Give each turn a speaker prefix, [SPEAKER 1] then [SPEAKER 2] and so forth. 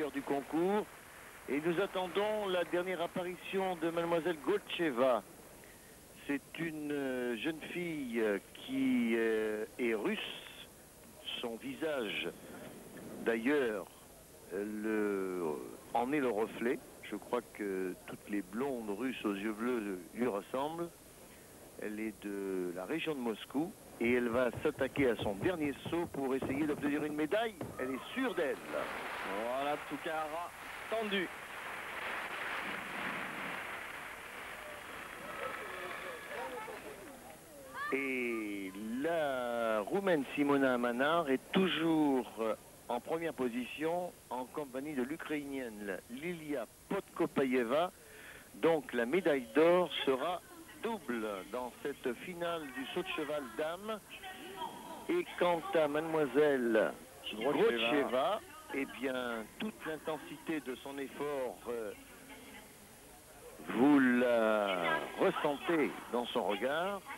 [SPEAKER 1] vainqueur du concours. Et nous attendons la dernière apparition de mademoiselle Golcheva. C'est une jeune fille qui est russe. Son visage, d'ailleurs, en est le reflet. Je crois que toutes les blondes russes aux yeux bleus lui ressemblent. Elle est de la région de Moscou et elle va s'attaquer à son dernier saut pour essayer d'obtenir une médaille. Elle est sûre d'elle.
[SPEAKER 2] Voilà, Tsoukhara tendu.
[SPEAKER 1] Et la Roumaine Simona Amanar est toujours en première position en compagnie de l'Ukrainienne Lilia Podkopayeva. Donc la médaille d'or sera double dans cette finale du saut de cheval dame. Et quant à mademoiselle Grotcheva, eh bien toute l'intensité de son effort, vous la ressentez dans son regard.